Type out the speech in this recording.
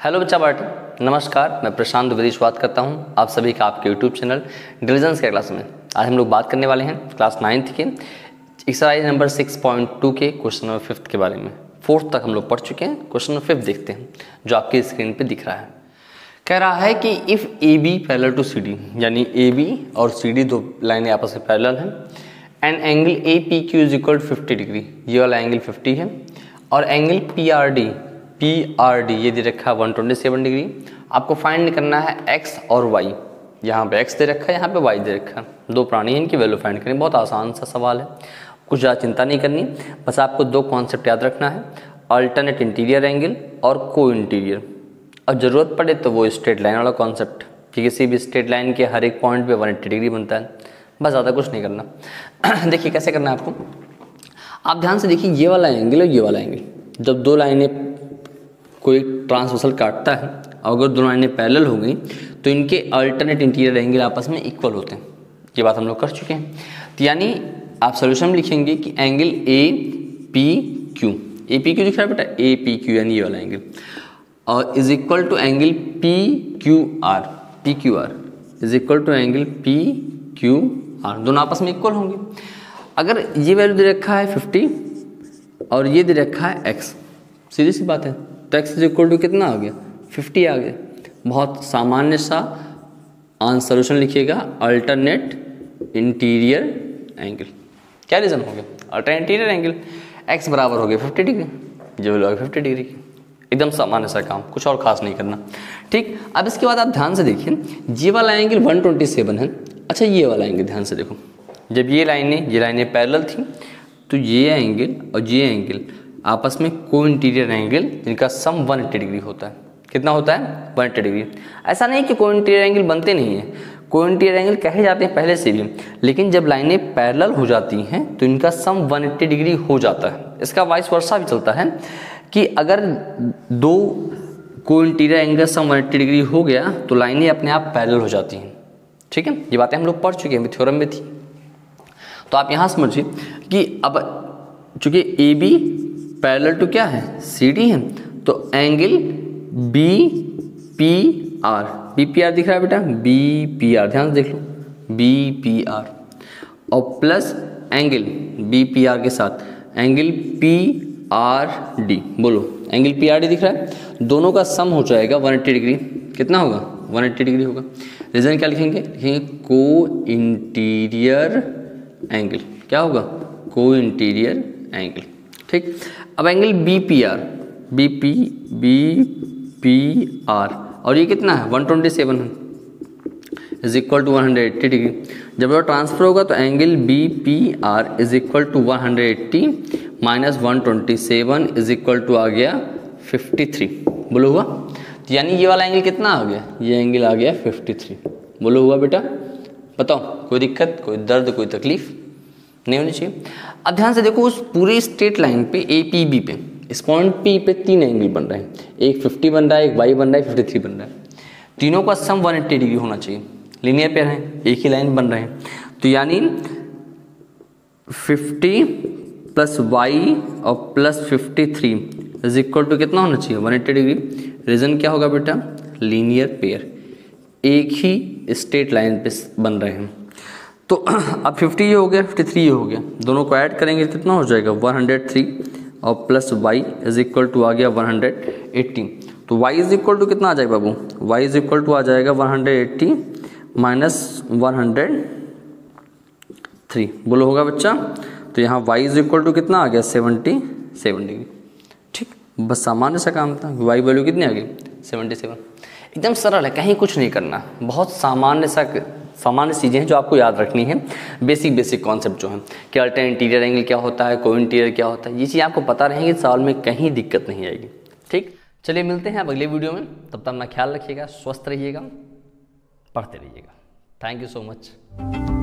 Hello बच्चा party, नमस्कार। मैं प्रशांत द्विवेदी बात करता हूं आप सभी का आपके यूट्यूब चैनल डिविजन्स के क्लास में। आज हम लोग बात करने वाले हैं क्लास 9th के एक्सरसाइज नंबर 6.2 के क्वेश्चन नंबर 5 के बारे में। 4th तक हम लोग पढ़ चुके हैं। क्वेश्चन नंबर 5 देखते हैं जो आपकी स्क्रीन पे दिख रहा है। कह रहा है कि if A B parallel to C D, यानी ए बी और सी डी दो लाइनें आपस में पैरेलल हैं, and angle A P Q is equal 50 degree, ये वाला एंगल 50 है, और एंगल पी आर डी ये दे रखा है 127 डिग्री। आपको फाइंड करना है एक्स और वाई। यहाँ पे एक्स दे रखा है, यहाँ पे वाई दे रखा है। दो प्राणी हैं, इनकी वैल्यू फाइंड करनी। बहुत आसान सा सवाल है, कुछ ज़्यादा चिंता नहीं करनी। बस आपको दो कॉन्सेप्ट याद रखना है, अल्टरनेट इंटीरियर एंगल और को इंटीरियर। और ज़रूरत पड़े तो वो स्ट्रेट लाइन वाला कॉन्सेप्ट कि किसी भी स्ट्रेट लाइन के हर एक पॉइंट पे 180 डिग्री बनता है। बस ज़्यादा कुछ नहीं करना। देखिए कैसे करना है आपको। आप ध्यान से देखिए, ये वाला एंगल और ये वाला एंगल, जब दो लाइनें कोई ट्रांसवर्सल काटता है, अगर दो लाइनें पैरेलल हो गई तो इनके अल्टरनेट इंटीरियर एंगल आपस में इक्वल होते हैं। ये बात हम लोग कर चुके हैं। तो यानी आप सोल्यूशन में लिखेंगे कि एंगल ए पी क्यू दिख रहा है बेटा, ए पी क्यू यानी ये वाला एंगल, और is equal to angle P Q R is equal to angle P Q R. दोनों आपस में इक्वल होंगे। अगर ये वैल्यू दे रखा है 50 और ये दे रखा है एक्स, सीधी सी बात है, तो एक्स इज इक्वल टू कितना आ गया, 50 आ गया। बहुत सामान्य सा आंसर सोल्यूशन लिखिएगा, अल्टरनेट इंटीरियर एंगल। क्या रीजन हो गया, अल्टरनेट इंटीरियर एंगल, एक्स बराबर हो गया 50 डिग्री, जो वैल्यू आ गया 50 डिग्री की। एकदम सामान्य सा काम, कुछ और खास नहीं करना। ठीक, अब इसके बाद आप ध्यान से देखिए, ये वाला एंगल 127 है। अच्छा, ये वाला एंगल ध्यान से देखो, जब ये लाइनें पैरेलल थी तो ये एंगल और ये एंगल आपस में को इंटीरियर एंगल, जिनका सम 180 डिग्री होता है। कितना होता है, 180 डिग्री। ऐसा नहीं कि को इंटीरियर एंगल बनते नहीं हैं, को इंटीरियर एंगल कहे जाते हैं पहले से भी, लेकिन जब लाइनें पैरेलल हो जाती हैं तो इनका सम 180 डिग्री हो जाता है। इसका वाइस वर्सा भी चलता है कि अगर दो को इंटीरियर एंगल सम 180 डिग्री हो गया तो लाइनें अपने आप पैरेलल हो जाती हैं। ठीक है, ये बातें हम लोग पढ़ चुके हैं, थ्योरम में थी। तो आप यहाँ समझिए कि अब चूंकि ए बी पैरेलल टू क्या है, सी डी है, तो एंगल बी पी आर दिख रहा है बेटा, बी पी आर, ध्यान से देख लो, बी पी आर, और plus angle B P R के साथ एंगल पी आर डी। बोलो, एंगल पी आर डी दिख रहा है, दोनों का सम हो जाएगा 180 डिग्री। कितना होगा, 180 डिग्री होगा। रीजन क्या लिखेंगे, को इंटीरियर एंगल। क्या होगा, को इंटीरियर एंगल। ठीक, अब एंगल बी पी आर, और ये कितना है, 127 है, इज इक्वल टू 180 डिग्री। जब वो ट्रांसफर होगा तो angle B P R is equal to 180 minus 127 is equal to आ गया 53। बोलो हुआ। तो यानी ये वाला एंगल कितना आ गया, ये एंगल आ गया 53। बोलो हुआ बेटा। बताओ, कोई दिक्कत, कोई दर्द, कोई तकलीफ नहीं होनी चाहिए। अब ध्यान से देखो, उस पूरी स्ट्रेट लाइन पे ए पी बी पे, इस पॉइंट पी पे 3 एंगल बन रहे हैं। एक 50 बन रहा है, एक वाई बन रहा है, 53 बन रहा है। तीनों का सम 180 डिग्री होना चाहिए। लीनियर पेयर है, एक ही लाइन बन रहे हैं, तो यानी 50 प्लस वाई और प्लस 53 इज इक्वल टू कितना होना चाहिए, 180 डिग्री। रीजन क्या होगा बेटा, लीनियर पेयर, एक ही स्ट्रेट लाइन पे बन रहे हैं। तो अब 50 ये हो गया, 53 ये हो गया, दोनों को ऐड करेंगे तो कितना हो जाएगा, 103, और plus Y is equal to आ गया 180। तो वाई इज इक्वल टू कितना आ जाएगा बाबू, वाई इज इक्वल टू आ जाएगा 180 माइनस 103। बोलो होगा बच्चा। तो यहाँ वाई इज इक्वल टू कितना आ गया, 77 डिग्री। ठीक, बस सामान्य सा काम था। वाई वैल्यू कितनी आ गई, 77। एकदम सरल है, कहीं कुछ नहीं करना। बहुत सामान्य चीज़ें हैं जो आपको याद रखनी है। बेसिक कॉन्सेप्ट जो है कि अल्टरनेट इंटीरियर एंगल क्या होता है, को इंटीरियर क्या होता है, ये चीज़ आपको पता रहेंगी, सवाल में कहीं दिक्कत नहीं आएगी। ठीक, चलिए मिलते हैं अब अगले वीडियो में। तब तक अपना ख्याल रखिएगा, स्वस्थ रहिएगा, पढ़ते रहिएगा। Thank you so much.